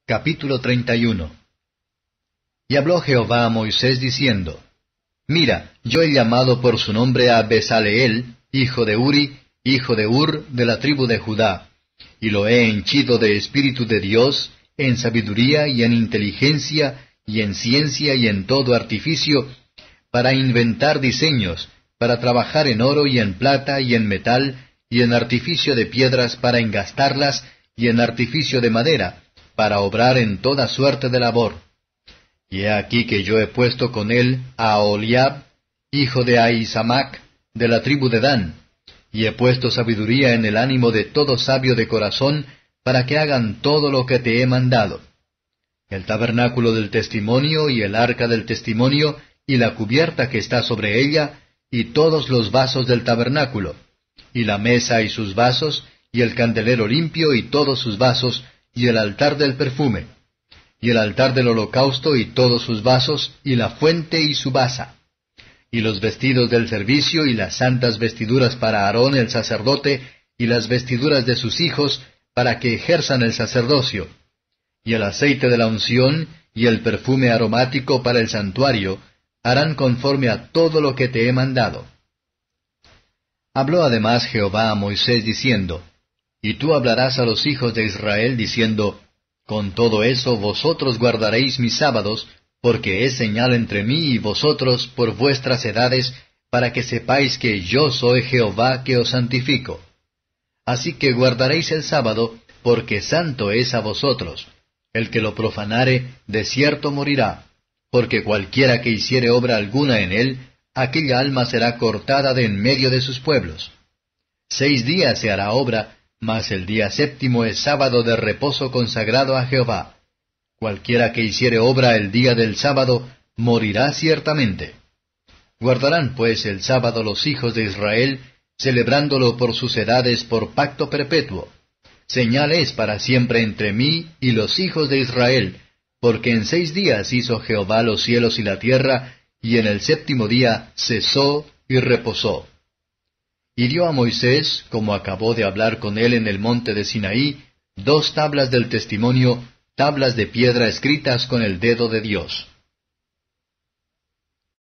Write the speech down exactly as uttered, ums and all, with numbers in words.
Capítulo treinta y uno. Y habló Jehová a Moisés diciendo, Mira, yo he llamado por su nombre a Bezaleel, hijo de Uri, hijo de Ur, de la tribu de Judá, y lo he henchido de espíritu de Dios, en sabiduría y en inteligencia, y en ciencia y en todo artificio, para inventar diseños, para trabajar en oro y en plata y en metal, y en artificio de piedras para engastarlas, y en artificio de madera, para obrar en toda suerte de labor. Y he aquí que yo he puesto con él a Oholiab, hijo de Ahisamac, de la tribu de Dan, y he puesto sabiduría en el ánimo de todo sabio de corazón, para que hagan todo lo que te he mandado. El tabernáculo del testimonio, y el arca del testimonio, y la cubierta que está sobre ella, y todos los vasos del tabernáculo, y la mesa y sus vasos, y el candelero limpio y todos sus vasos, y el altar del perfume, y el altar del holocausto y todos sus vasos, y la fuente y su basa, y los vestidos del servicio y las santas vestiduras para Aarón el sacerdote, y las vestiduras de sus hijos, para que ejerzan el sacerdocio, y el aceite de la unción, y el perfume aromático para el santuario, harán conforme a todo lo que te he mandado. Habló además Jehová a Moisés diciendo, Y tú hablarás a los hijos de Israel diciendo, Con todo eso vosotros guardaréis mis sábados, porque es señal entre mí y vosotros por vuestras edades, para que sepáis que yo soy Jehová que os santifico. Así que guardaréis el sábado, porque santo es a vosotros. El que lo profanare, de cierto morirá, porque cualquiera que hiciere obra alguna en él, aquella alma será cortada de en medio de sus pueblos. Seis días se hará obra, mas el día séptimo es sábado de reposo consagrado a Jehová. Cualquiera que hiciere obra el día del sábado, morirá ciertamente. Guardarán pues el sábado los hijos de Israel, celebrándolo por sus edades por pacto perpetuo. Señal es para siempre entre mí y los hijos de Israel, porque en seis días hizo Jehová los cielos y la tierra, y en el séptimo día cesó y reposó. Y dio a Moisés, como acabó de hablar con él en el monte de Sinaí, dos tablas del testimonio, tablas de piedra escritas con el dedo de Dios.